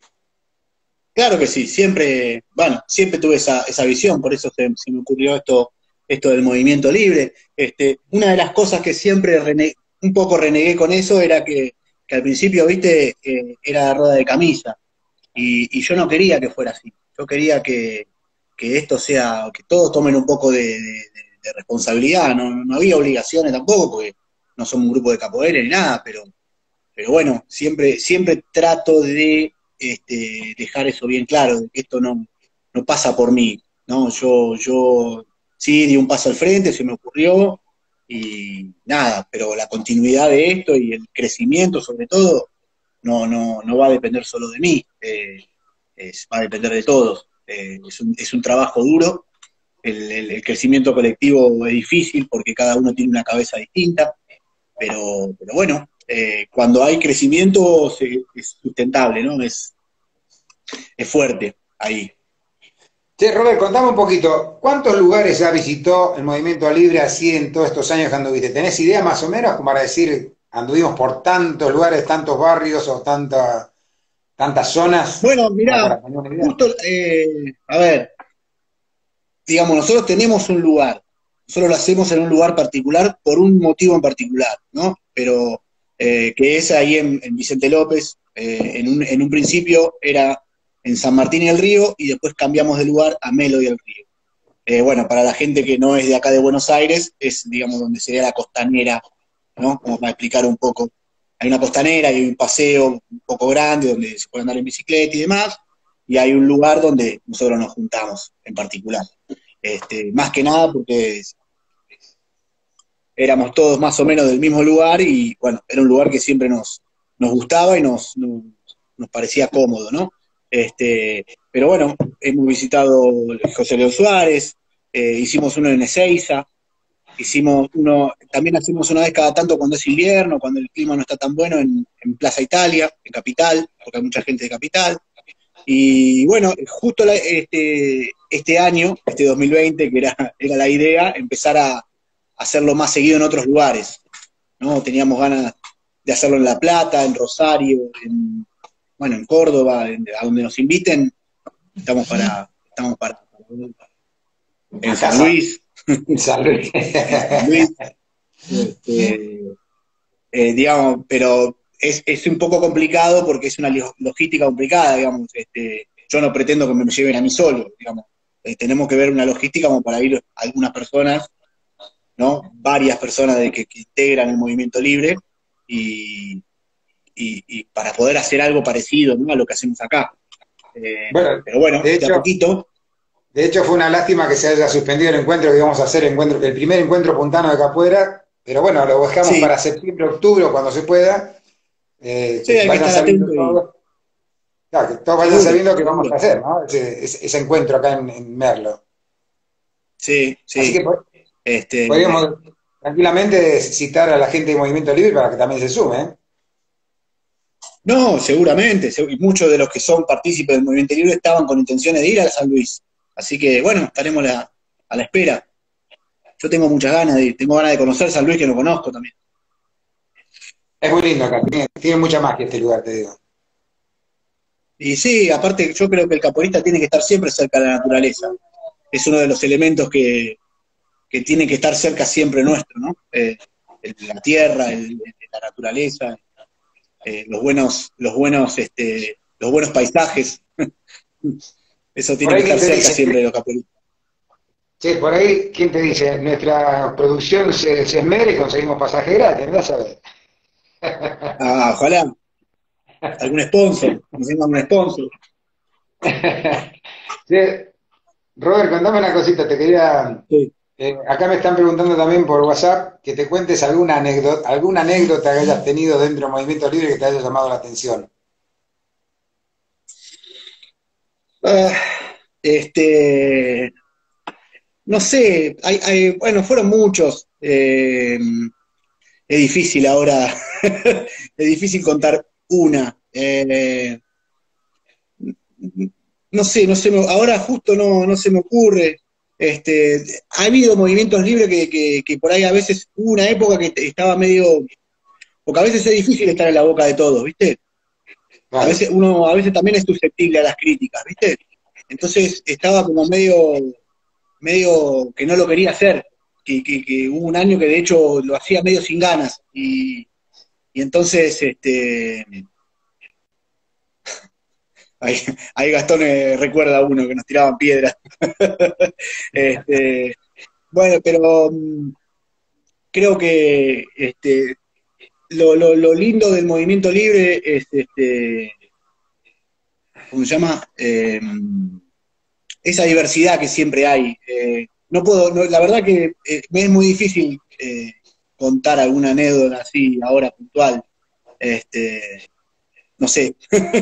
Speaker 2: claro que sí, siempre, bueno, siempre tuve esa, esa visión, por eso se, se me ocurrió esto, esto del movimiento libre. Este, una de las cosas que siempre rene- un poco renegué con eso era que que al principio, viste, eh, era rueda de camisa, y, y yo no quería que fuera así, yo quería que, que esto sea, que todos tomen un poco de, de- de- de responsabilidad, no, no había obligaciones tampoco, porque no somos un grupo de capoeira ni nada, pero, pero bueno, siempre, siempre trato de este, dejar eso bien claro, de que esto no, no pasa por mí, ¿no? Yo, yo sí di un paso al frente, se me ocurrió, y nada, pero la continuidad de esto y el crecimiento sobre todo no, no, no va a depender solo de mí, eh, es- va a depender de todos. Eh, es un, es un trabajo duro, el, el- el crecimiento colectivo es difícil porque cada uno tiene una cabeza distinta, pero, pero bueno, eh, cuando hay crecimiento se- es sustentable, ¿no? Es, es fuerte ahí.
Speaker 1: Che, Robert, contame un poquito, ¿cuántos lugares ya visitó el Movimiento Libre así en todos estos años que anduviste? ¿Tenés idea más o menos como para decir, anduvimos por tantos lugares, tantos barrios o tanta, tantas zonas?
Speaker 2: Bueno,
Speaker 1: Como
Speaker 2: mirá,
Speaker 1: para tener una idea.
Speaker 2: justo, eh, a ver, digamos, nosotros tenemos un lugar, nosotros lo hacemos en un lugar particular por un motivo en particular, ¿no? Pero eh, que es ahí en, en Vicente López, eh, en, un, en un principio era en San Martín y el Río, y después cambiamos de lugar a Melo y el Río. Eh, bueno, para la gente que no es de acá de Buenos Aires, es, digamos, donde sería la costanera, ¿no? Como para explicar un poco. Hay una costanera y hay un paseo un poco grande donde se puede andar en bicicleta y demás, y hay un lugar donde nosotros nos juntamos en particular. Este, más que nada porque éramos todos más o menos del mismo lugar y bueno, era un lugar que siempre nos, nos gustaba y nos, nos, nos parecía cómodo, ¿no? Este, pero bueno, hemos visitado José León Suárez, eh, hicimos uno en Ezeiza, hicimos uno, también hacemos una vez cada tanto cuando es invierno, cuando el clima no está tan bueno en, en Plaza Italia, en Capital, porque hay mucha gente de Capital. Y bueno, justo la- este, este año, este dos mil veinte, que era, era la idea, empezar a, a hacerlo más seguido en otros lugares, ¿no? Teníamos ganas de hacerlo en La Plata, en Rosario, en, bueno, en Córdoba, en- a donde nos inviten, estamos para, estamos para, en
Speaker 1: A
Speaker 2: San
Speaker 1: casa,
Speaker 2: Luis,
Speaker 1: en San Luis.
Speaker 2: en San Luis, este, eh, digamos, pero es, es un poco complicado porque es una logística complicada, digamos, este, yo no pretendo que me lleven a mí solo, digamos, eh, tenemos que ver una logística como para ir algunas personas, ¿no? Varias personas de que, que integran el movimiento libre y, y, y para poder hacer algo parecido, ¿no? A lo que hacemos acá. Eh,
Speaker 1: Bueno,
Speaker 2: pero bueno,
Speaker 1: de
Speaker 2: de a
Speaker 1: hecho,
Speaker 2: poquito.
Speaker 1: de hecho fue una lástima que se haya suspendido el encuentro que íbamos a hacer, encuentro, el primer encuentro puntano de capoeira, pero bueno, lo dejamos
Speaker 2: Sí,
Speaker 1: para septiembre, octubre, cuando se pueda, eh,
Speaker 2: sí,
Speaker 1: que
Speaker 2: hay que
Speaker 1: vayan
Speaker 2: estar
Speaker 1: sabiendo
Speaker 2: atento y
Speaker 1: todos, claro, que todos vayan
Speaker 2: seguro,
Speaker 1: sabiendo que vamos a
Speaker 2: seguro.
Speaker 1: hacer, ¿no? Ese, ese- ese encuentro acá en, en Merlo.
Speaker 2: Sí,
Speaker 1: Así que
Speaker 2: sí.
Speaker 1: po-
Speaker 2: Este,
Speaker 1: podríamos tranquilamente citar a la gente de Movimiento Libre para que también se sume, ¿eh?
Speaker 2: no, seguramente, seg- y muchos de los que son partícipes del movimiento libre estaban con intenciones de ir a San Luis. Así que, bueno, estaremos la- a la espera. Yo tengo muchas ganas de ir, tengo ganas de conocer San Luis, que no conozco también.
Speaker 1: Es muy lindo acá, tiene, tiene mucha magia este lugar, te digo.
Speaker 2: Y sí, aparte, yo creo que el capoeirista tiene que estar siempre cerca de la naturaleza. Es uno de los elementos que, que tiene que estar cerca siempre nuestro, ¿no? Eh, el- la tierra, el- la naturaleza, eh, los buenos, los buenos, este, los buenos paisajes. Eso
Speaker 1: Por
Speaker 2: tiene que
Speaker 1: ahí, ¿quién
Speaker 2: estar
Speaker 1: te
Speaker 2: cerca
Speaker 1: dice?
Speaker 2: siempre de los capoeiristas.
Speaker 1: Che, por ahí, ¿quién te dice? Nuestra producción se, se esmera y conseguimos pasaje gratis, ¿no sabes?
Speaker 2: Ah, ojalá, algún sponsor, encima un sponsor.
Speaker 1: Che, Robert, contame una cosita, te quería...
Speaker 2: Sí.
Speaker 1: eh, acá me están preguntando también por WhatsApp que te cuentes alguna anécdota, alguna anécdota que hayas tenido dentro del Movimiento Libre que te haya llamado la atención.
Speaker 2: Ah, este, no sé, hay, hay- bueno, fueron muchos. Eh, es difícil ahora, es difícil contar una. Eh, no sé, no sé, ahora justo no, no se me ocurre. Este, ha habido movimientos libres que, que, que por ahí a veces hubo una época que estaba medio, porque a veces es difícil estar en la boca de todos, ¿viste? A
Speaker 1: Claro.
Speaker 2: veces uno, a veces también es susceptible a las críticas, ¿viste? Entonces estaba como medio, medio que no lo quería hacer, que, que, que hubo un año que de hecho lo hacía medio sin ganas, y, y entonces, este, ahí, ahí Gastón eh, recuerda a uno que nos tiraban piedras. este, bueno, pero mm, creo que este, lo, lo, lo lindo del movimiento libre es, este, ¿cómo se llama? Eh, esa diversidad que siempre hay. Eh, no puedo, no, la verdad que eh, me es muy difícil eh, contar alguna anécdota así ahora puntual. Este, no sé.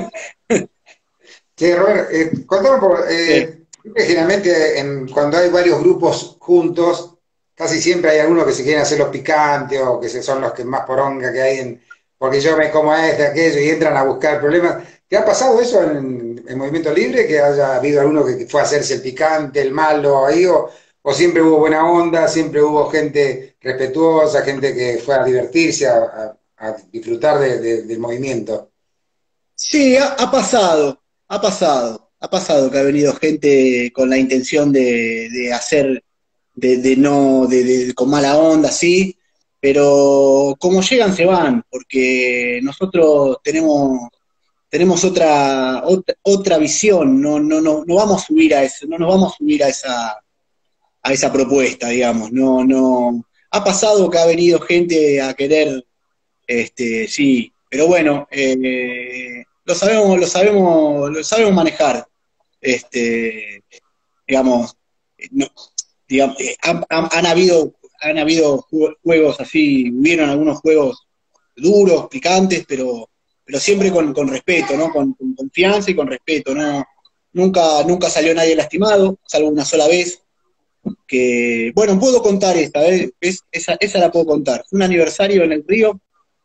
Speaker 1: Che, Robert, eh, contame por,
Speaker 2: Sí,
Speaker 1: eh, generalmente en- cuando hay varios grupos juntos, casi siempre hay algunos que se quieren hacer los picantes o que se- son los que más poronga que hay en, porque yo me como a este, aquello y entran a buscar problemas. ¿Te ha pasado eso en, en Movimiento Libre? Que haya habido alguno que fue a hacerse el picante, el malo ahí, o, o siempre hubo buena onda, siempre hubo gente respetuosa, gente que fue a divertirse, a, a- a disfrutar de- de- del movimiento.
Speaker 2: sí, ha, ha pasado, ha pasado, ha pasado que ha venido gente con la intención de, de hacer, de, de no, de, de- con mala onda, sí, pero como llegan se van, porque nosotros tenemos tenemos otra, otra, otra visión, no, no, no, no vamos a subir a eso, no nos vamos a subir a esa, a esa propuesta, digamos, no, no. Ha pasado que ha venido gente a querer, este, sí, pero bueno, eh, lo sabemos, lo sabemos, lo sabemos manejar, este, digamos, no, digamos, eh, han, han, han, habido, han habido juegos así, hubieron algunos juegos duros, picantes, pero, pero siempre con, con respeto, ¿no? Con, con, confianza y con respeto, ¿no? Nunca, nunca salió nadie lastimado, salvo una sola vez, que, bueno, puedo contar esta, ¿eh? Es, esa, esa la puedo contar. Fue un aniversario en el Río,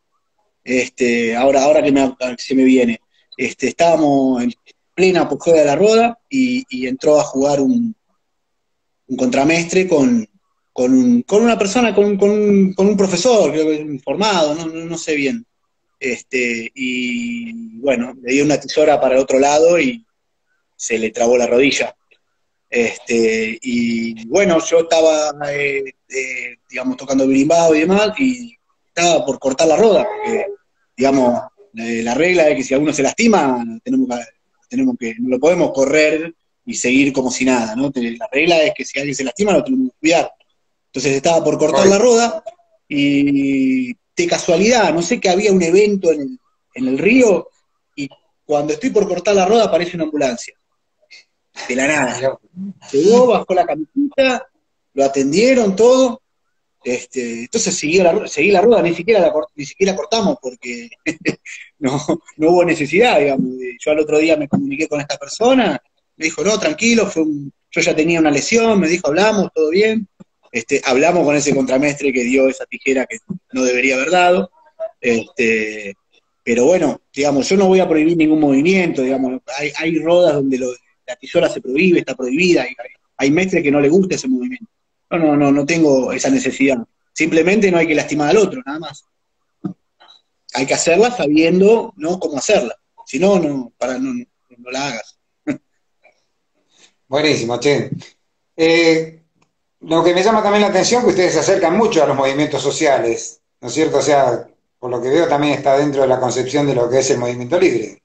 Speaker 2: este, ahora, ahora que me, se me viene, este, estábamos en plena apogeo de la Roda y, y entró a jugar un, un contramestre con, con, un, con una persona, con, con, un, con un profesor, creo que informado, no, no, no sé bien. Este, y bueno, le dio una tisora para el otro lado y se le trabó la rodilla. Este, y bueno, yo estaba, eh, eh, digamos, tocando berimbau y demás, y estaba por cortar la roda, porque, digamos, eh, la regla es que si alguno se lastima, tenemos que, tenemos que, no lo podemos correr y seguir como si nada, ¿no? La regla es que si alguien se lastima, lo tenemos que cuidar. Entonces estaba por cortar la roda, y de casualidad, no sé que había un evento en el, en el río, y cuando estoy por cortar la roda aparece una ambulancia, de la
Speaker 1: Ah,
Speaker 2: nada.
Speaker 1: mirá.
Speaker 2: Llegó, bajó la camiseta, lo atendieron, todo. Este, entonces seguí la, seguí la rueda, ni siquiera la, ni siquiera cortamos porque no, no hubo necesidad, digamos. Yo al otro día me comuniqué con esta persona, me dijo, no, tranquilo, fue un, yo ya tenía una lesión, me dijo, hablamos, todo bien. Este, hablamos con ese contramestre que dio esa tijera que no debería haber dado. Este, pero bueno, digamos, yo no voy a prohibir ningún movimiento, digamos, hay, hay rodas donde lo, la tisora se prohíbe, está prohibida, hay, hay mestres que no les gusta ese movimiento. No, no, no, no tengo esa necesidad. Simplemente no hay que lastimar al otro, nada más. Hay que hacerla sabiendo, ¿no?, cómo hacerla. Si no, no, para, no, no, no la hagas.
Speaker 1: Buenísimo, che. Eh, lo que me llama también la atención es que ustedes se acercan mucho a los movimientos sociales, ¿no es cierto? O sea, por lo que veo también está dentro de la concepción de lo que es el movimiento libre.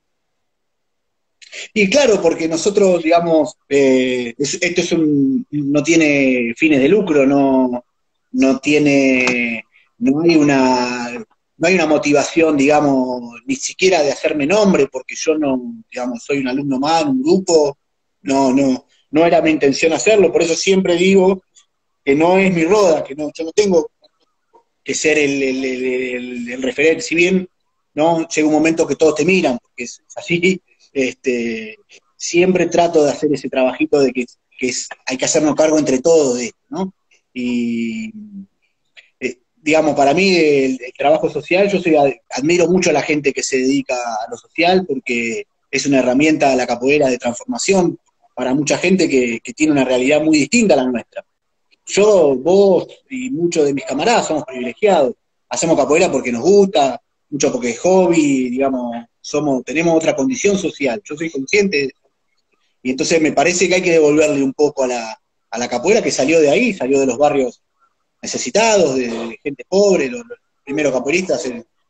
Speaker 2: Y claro, porque nosotros, digamos, eh, es, esto es un, no tiene fines de lucro, no, no tiene, no hay una, no hay una motivación, digamos, ni siquiera de hacerme nombre, porque yo no, digamos, soy un alumno más en un grupo, no, no, no era mi intención hacerlo, por eso siempre digo que no es mi roda, que no, yo no tengo que ser el, el, el, el, el referente, si bien no llega un momento que todos te miran, porque es, es así, este, siempre trato de hacer ese trabajito de que, que es, hay que hacernos cargo entre todos de esto, ¿no? Y eh, digamos, para mí el, el, trabajo social, yo soy, admiro mucho a la gente que se dedica a lo social porque es una herramienta a la capoeira de transformación para mucha gente que, que tiene una realidad muy distinta a la nuestra. Yo, vos y muchos de mis camaradas somos privilegiados. Hacemos capoeira porque nos gusta, mucho porque es hobby, digamos, somos, tenemos otra condición social. Yo soy consciente de eso. Y entonces me parece que hay que devolverle un poco a la, a la capoeira que salió de ahí, salió de los barrios necesitados, de, de gente pobre, los, los primeros capoeiristas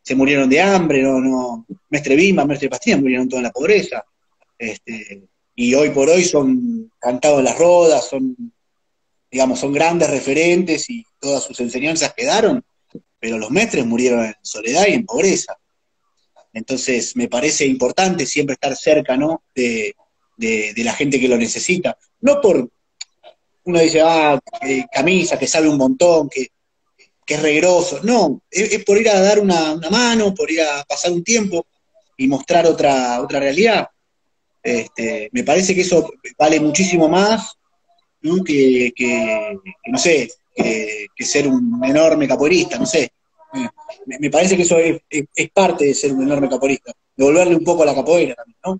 Speaker 2: se murieron de hambre, no, no, Mestre Bimba, Mestre Pastilla murieron todos en la pobreza, este, y hoy por hoy son cantados en las rodas, son, digamos, son grandes referentes y todas sus enseñanzas quedaron, pero los mestres murieron en soledad y en pobreza. Entonces me parece importante siempre estar cerca, ¿no?, de, de, de la gente que lo necesita. No por, uno dice, ah, eh, Camisa, que sabe un montón, que, que es regroso. No, es, es por ir a dar una, una mano, por ir a pasar un tiempo y mostrar otra, otra realidad. Este, me parece que eso vale muchísimo más, ¿no?, que, que, que no sé, que, que ser un enorme capoeirista, no sé. Me, me parece que eso es, es, es parte de ser un enorme capoeirista, devolverle un poco a la capoeira también, ¿no?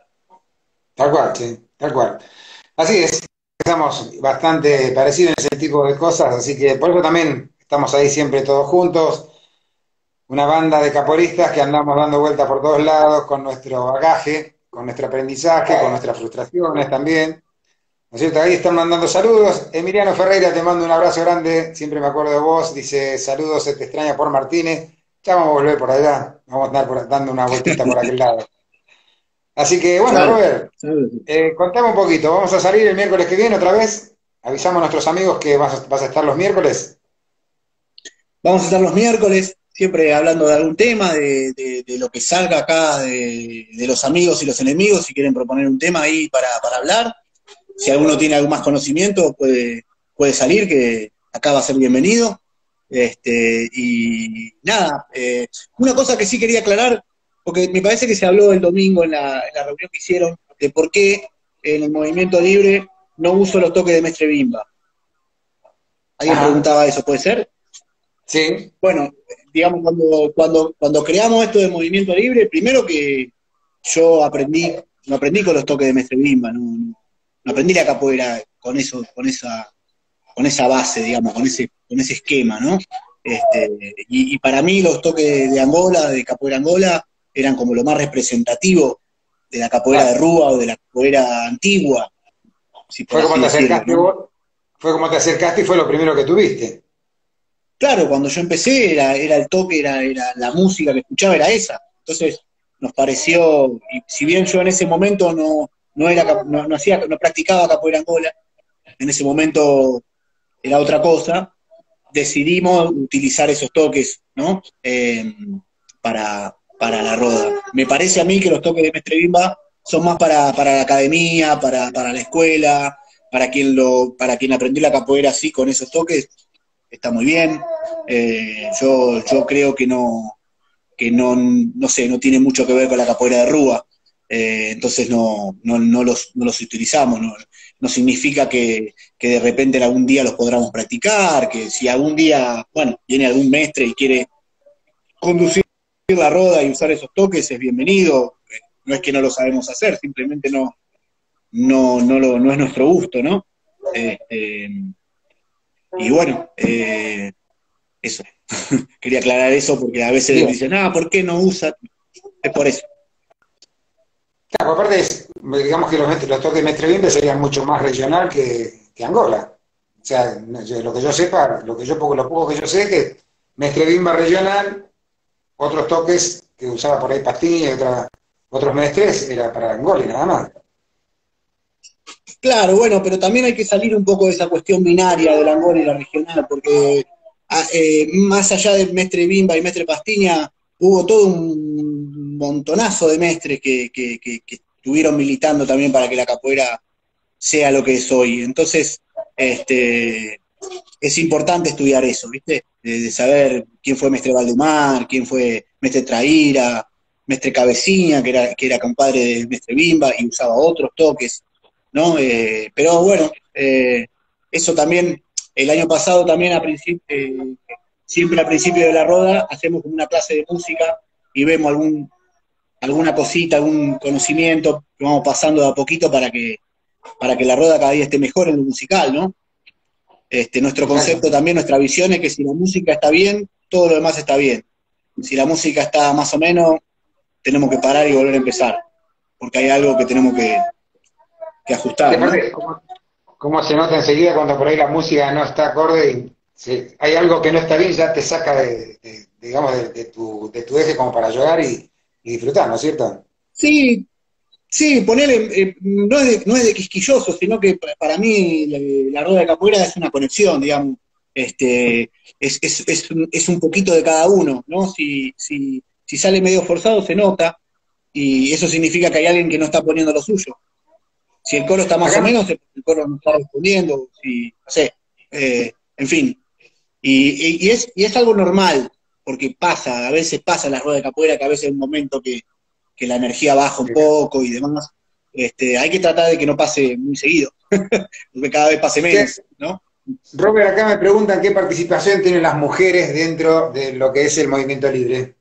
Speaker 1: Tal cual, sí, tal cual. Así es, estamos bastante parecidos en ese tipo de cosas, así que por eso también estamos ahí siempre todos juntos, una banda de caporistas que andamos dando vueltas por todos lados con nuestro bagaje, con nuestro aprendizaje, con nuestras frustraciones también. ¿No es cierto? Ahí están mandando saludos. Emiliano Ferreira, te mando un abrazo grande, siempre me acuerdo de vos, dice saludos, se te extraña por Martínez. Ya vamos a volver por allá, vamos a andar por- dando una vueltita por aquel lado. Así que bueno,
Speaker 2: Claro,
Speaker 1: Robert,
Speaker 2: claro.
Speaker 1: eh, contame un poquito, ¿vamos a salir el miércoles que viene otra vez? Avisamos a nuestros amigos que vas a, vas a estar los miércoles.
Speaker 2: Vamos a estar los miércoles, siempre hablando de algún tema, de, de, de lo que salga acá, de, de los amigos y los enemigos, si quieren proponer un tema ahí para, para hablar. Si alguno tiene algún más conocimiento, puede, puede salir, que acá va a ser bienvenido. Este, y nada, eh, una cosa que sí quería aclarar, porque me parece que se habló el domingo en la, en la reunión que hicieron, de por qué en el movimiento libre no uso los toques de Mestre Bimba. Alguien
Speaker 1: Ajá,
Speaker 2: preguntaba eso, ¿puede ser?
Speaker 1: sí,
Speaker 2: Bueno, digamos, cuando, cuando, cuando creamos esto del movimiento libre, primero que yo aprendí, no aprendí con los toques de Mestre Bimba, no, no, no aprendí la capoeira con eso, con esa, con esa base, digamos, con ese, con ese esquema, ¿no? Este, y, y para mí los toques de Angola, de capoeira Angola, eran como lo más representativo de la capoeira de
Speaker 1: claro.
Speaker 2: Rúa o de la capoeira antigua, si por
Speaker 1: Fue como
Speaker 2: así
Speaker 1: te
Speaker 2: decirlo,
Speaker 1: acercaste
Speaker 2: ¿no?
Speaker 1: vos, fue como te acercaste y fue lo primero que tuviste.
Speaker 2: Claro, cuando yo empecé era, era el toque, era, era la música que escuchaba, era esa. Entonces nos pareció, y si bien yo en ese momento no, no era cap- no, no hacía, no practicaba capoeira Angola, en ese momento era otra cosa, decidimos utilizar esos toques, ¿no? Eh, para, para la roda. Me parece a mí que los toques de Mestre Bimba son más para, para la academia, para, para la escuela, para quien lo, para quien aprendió la capoeira así con esos toques, está muy bien. Eh, yo, yo creo que no, que no, no sé, no tiene mucho que ver con la capoeira de Rúa. Eh, entonces no, no, no, los, no los utilizamos, no, no significa que, que de repente en algún día los podamos practicar, que si algún día, bueno, viene algún mestre y quiere conducir la roda y usar esos toques, es bienvenido. Eh, No es que no lo sabemos hacer, simplemente no, no, no, lo, no es nuestro gusto, ¿no? Este, y bueno, eh, eso. Quería aclarar eso porque a veces
Speaker 1: Bien.
Speaker 2: dicen, ah, ¿por qué no usa? Es por eso.
Speaker 1: Claro, aparte, es, digamos que los, met- los toques de Mestre Bimbe serían mucho más regional que, que Angola. O sea, no, yo- lo que yo sepa, lo que yo poco, lo poco que yo sé es que Mestre Bimba regional, otros toques que usaba por ahí Pastilla y otra- otros mestres, era para Angola y nada más.
Speaker 2: Claro, bueno, pero también hay que salir un poco de esa cuestión binaria de la Angola y la regional, porque a- eh, más allá de Mestre Bimba y Mestre Pastiña, hubo todo un montonazo de mestres que, que, que, que estuvieron militando también para que la capoeira sea lo que es hoy. Entonces, este, es importante estudiar eso, ¿viste? De, de saber quién fue Mestre Valdemar, quién fue Mestre Traíra, Mestre Cabeciña, que era, que era compadre de Mestre Bimba y usaba otros toques, ¿no? Eh, pero bueno, eh, eso también, el año pasado también a principio, eh, siempre al principio de la roda hacemos como una clase de música y vemos algún, alguna cosita, algún conocimiento que vamos pasando de a poquito para que, para que la roda cada día esté mejor en lo musical, ¿no? Este, nuestro
Speaker 1: Exacto.
Speaker 2: concepto también, nuestra visión es que si la música está bien, todo lo demás está bien. Si la música está más o menos, tenemos que parar y volver a empezar, porque hay algo que tenemos que, que
Speaker 1: Y
Speaker 2: ajustar, ¿no?
Speaker 1: aparte, ¿cómo, cómo se nota enseguida cuando por ahí la música no está acorde y si hay algo que no está bien, ya te saca de, de- digamos, de, de tu, de tu eje como para llegar y, y disfrutar, ¿no es cierto?
Speaker 2: Sí, sí, ponele, eh, no, es de, no es de quisquilloso, sino que pa- para mí la, la rueda de capoeira es una conexión, digamos. Este, es, es, es, un, es un poquito de cada uno, ¿no? Si, si, si sale medio forzado se nota, y eso significa que hay alguien que no está poniendo lo suyo. Si el coro está más o
Speaker 1: Acá,
Speaker 2: menos, el coro no está respondiendo, si, no sé, eh, en fin. Y, y, y es, y es algo normal, porque pasa, a veces pasa en la rueda de capoeira, que a veces es un momento que, que la energía baja un poco y demás. Este, hay que tratar de que no pase muy seguido, que cada vez pase
Speaker 1: che,
Speaker 2: menos, ¿no?
Speaker 1: Robert, acá me preguntan qué participación tienen las mujeres dentro de lo que es el movimiento libre.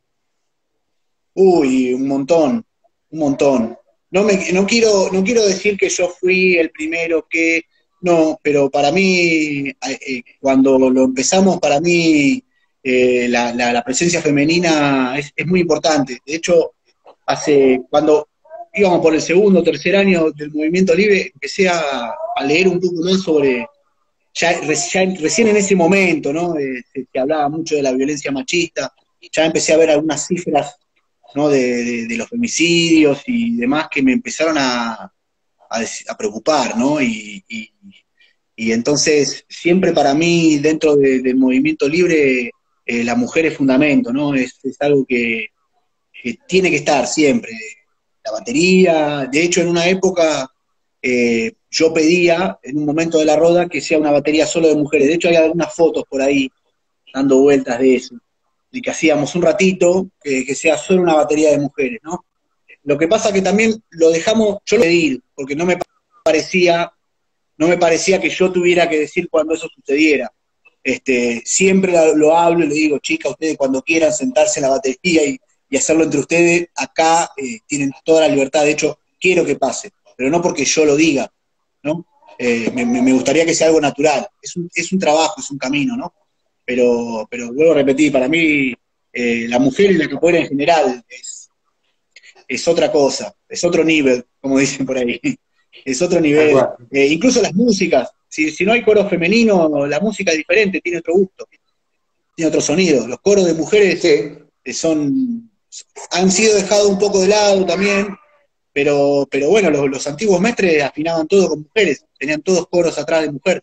Speaker 2: Uy, un montón, un montón. No, me, no, quiero, no quiero decir que yo fui el primero que, no, pero para mí, eh, eh, cuando lo empezamos, para mí eh, la, la, la, presencia femenina es, es, muy importante. De hecho, hace cuando íbamos por el segundo o tercer año del movimiento libre, empecé a, a leer un poco más sobre, ya, ya recién en ese momento, ¿no? Eh, se, se hablaba mucho de la violencia machista, ya empecé a ver algunas cifras, ¿no? de, de, de los femicidios y demás que me empezaron a, a, a preocupar, ¿no? Y, y, y, entonces siempre para mí dentro de, del movimiento libre eh, la mujer es fundamento, ¿no? Es, es algo que, que, tiene que estar siempre. La batería, de hecho en una época eh, yo pedía en un momento de la roda que sea una batería solo de mujeres, de hecho hay algunas fotos por ahí dando vueltas de eso, de que hacíamos un ratito, que, que sea solo una batería de mujeres, ¿no? Lo que pasa que también lo dejamos, yo lo pedí, porque no me parecía, no me parecía que yo tuviera que decir cuando eso sucediera. Este, siempre lo, lo hablo y le digo, chicas, ustedes cuando quieran sentarse en la batería y, y hacerlo entre ustedes, acá eh, tienen toda la libertad, de hecho, quiero que pase, pero no porque yo lo diga, ¿no? Eh, me, me, gustaría que sea algo natural, es un, es un trabajo, es un camino, ¿no? Pero, pero vuelvo a repetir, para mí eh, la mujer y la capoeira en general es, es otra cosa, es otro nivel, como dicen por ahí, es otro
Speaker 1: Tal
Speaker 2: nivel.
Speaker 1: cual.
Speaker 2: Eh, incluso las músicas, si, si no hay coro femenino, la música es diferente, tiene otro gusto, tiene otro sonido. Los coros de mujeres
Speaker 1: Sí.
Speaker 2: eh, son han sido dejados un poco de lado también, pero, pero bueno, los, los antiguos mestres afinaban todo con mujeres, tenían todos coros atrás de mujer.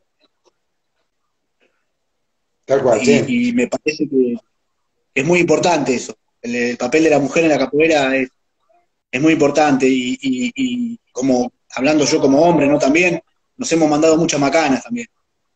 Speaker 1: Tal cual, sí.
Speaker 2: Y, y me parece que es muy importante eso. El, el, papel de la mujer en la capoeira es, es muy importante y, y, y, como hablando yo como hombre, ¿no? También nos hemos mandado muchas macanas también.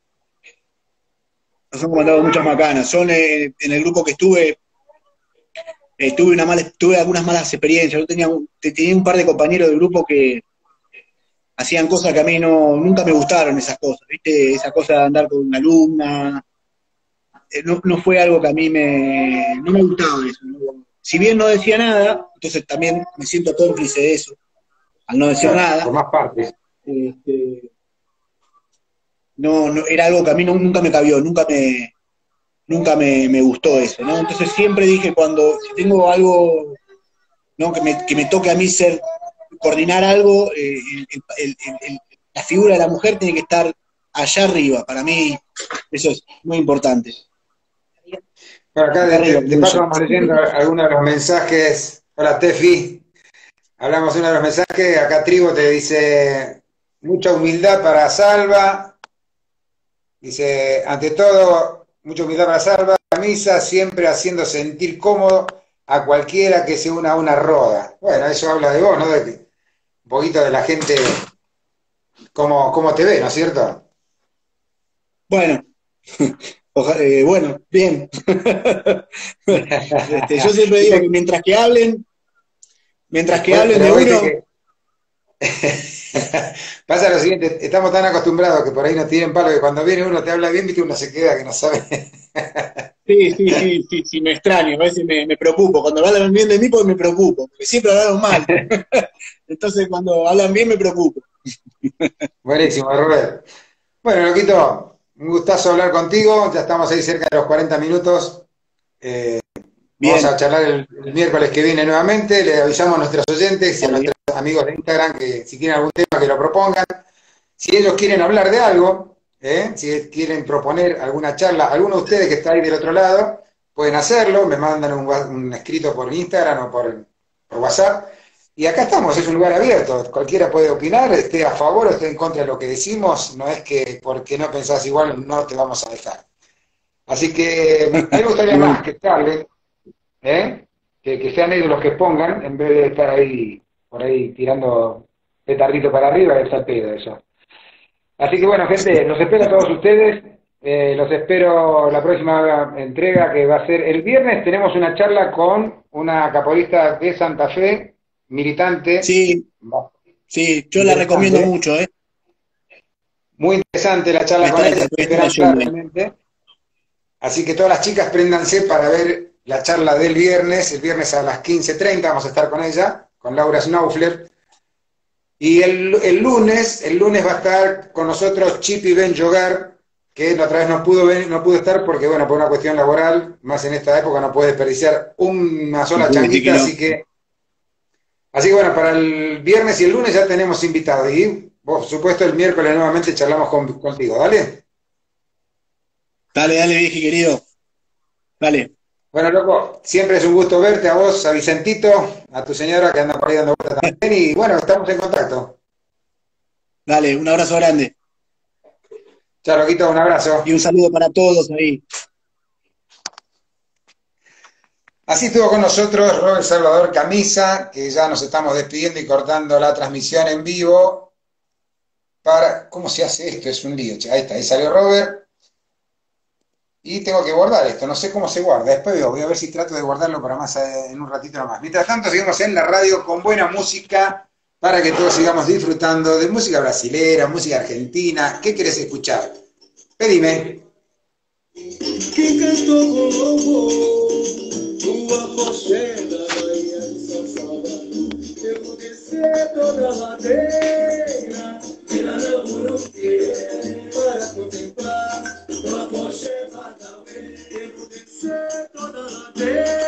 Speaker 2: Nos hemos mandado muchas macanas. Yo en el, en el grupo que estuve, eh, tuve, una mala, tuve algunas malas experiencias. Yo tenía, tenía un par de compañeros del grupo que hacían cosas que a mí no, nunca me gustaron, esas cosas, ¿viste? Esa cosa de andar con una alumna. No, no fue algo que a mí me, no me gustaba eso, ¿no? Si bien no decía nada, entonces también me siento cómplice de eso, al no decir
Speaker 1: Claro,
Speaker 2: nada.
Speaker 1: por más partes.
Speaker 2: Este, no, no, era algo que a mí no, nunca me cabió, nunca me, nunca me, me, gustó eso, ¿no? Entonces siempre dije, cuando, si tengo algo, ¿no? que, me, que me toque a mí ser, coordinar algo, eh, el, el, el, la figura de la mujer tiene que estar allá arriba, para mí eso es muy importante.
Speaker 1: Bueno, acá de, de, de paso vamos leyendo algunos de los mensajes. Hola Tefi, hablamos de uno de los mensajes. Acá Trigo te dice: mucha humildad para Salva. Dice: ante todo, mucha humildad para Salva. Camisa siempre haciendo sentir cómodo a cualquiera que se una a una roda. Bueno, eso habla de vos, ¿no? De que, un poquito de la gente, cómo, cómo te ve, ¿no es cierto?
Speaker 2: Bueno. Ojalá, eh, bueno, bien. este, yo siempre digo que mientras que hablen, mientras que hablen de uno...
Speaker 1: Que... Pasa lo siguiente, estamos tan acostumbrados que por ahí nos tienen palo que cuando viene uno te habla bien, viste, uno se queda que no sabe.
Speaker 2: sí, sí, sí, sí, sí, me extraño, a veces me, me preocupo. Cuando hablan bien de mí, pues me preocupo, porque siempre hablaron mal. Entonces, cuando hablan bien, me preocupo.
Speaker 1: Buenísimo, Robert. Bueno, Loquito, un gustazo hablar contigo, ya estamos ahí cerca de los cuarenta minutos. Eh, vamos a charlar el, el miércoles que viene nuevamente, le avisamos a nuestros oyentes y a nuestros amigos de Instagram que si tienen algún tema que lo propongan. Si ellos quieren hablar de algo, ¿eh? Si quieren proponer alguna charla, alguno de ustedes que está ahí del otro lado, pueden hacerlo, me mandan un, un escrito por Instagram o por, por WhatsApp. Y acá estamos, es un lugar abierto, cualquiera puede opinar, esté a favor o esté en contra de lo que decimos, no es que porque no pensás igual no te vamos a dejar. Así que a mí me gustaría más que charlen, ¿eh? que, que sean ellos los que pongan, en vez de estar ahí, por ahí tirando petardito para arriba, es al pedo eso. Así que bueno, gente, los espero a todos ustedes, eh, los espero la próxima entrega que va a ser el viernes, tenemos una charla con una capoeirista de Santa Fe, militante.
Speaker 2: Sí, sí, yo la recomiendo mucho, ¿eh?
Speaker 1: Muy interesante la charla
Speaker 2: Me
Speaker 1: con
Speaker 2: está,
Speaker 1: ella,
Speaker 2: me está yendo.
Speaker 1: realmente. Así que todas las chicas préndanse para ver la charla del viernes, el viernes a las quince treinta vamos a estar con ella, con Laura Schnaufler. Y el, el lunes, el lunes va a estar con nosotros Chipi Ben Yogar, que la otra vez no pudo venir, no pudo estar porque, bueno, por una cuestión laboral, más en esta época no puede desperdiciar una sola changuita, así que Así que bueno, para el viernes y el lunes ya tenemos invitados. Y por supuesto el miércoles nuevamente charlamos con, contigo, ¿dale?
Speaker 2: Dale, dale, vieji querido. Dale.
Speaker 1: Bueno, loco, siempre es un gusto verte, a vos, a Vicentito, a tu señora que anda por ahí dando vueltas también. Y bueno, estamos en contacto.
Speaker 2: Dale, un abrazo grande.
Speaker 1: Chao, loquito, un abrazo.
Speaker 2: Y un saludo para todos ahí.
Speaker 1: Así estuvo con nosotros Robert Salvador Camisa, que ya nos estamos despidiendo y cortando la transmisión en vivo. Para, ¿cómo se hace esto? Es un lío. Ahí está, ahí salió Robert. Y tengo que guardar esto, no sé cómo se guarda. Después veo, voy a ver si trato de guardarlo para más en un ratito nomás. Mientras tanto, seguimos en la radio con buena música para que todos sigamos disfrutando de música brasilera, música argentina. ¿Qué querés escuchar? Pedime.
Speaker 3: Que cantou colombo, tua pocheta, Bahia safada. Eu vou descer toda a ladeira, virar a Muruquê, para contemplar tua pocheta, talvez. Eu vou descer toda a ladeira.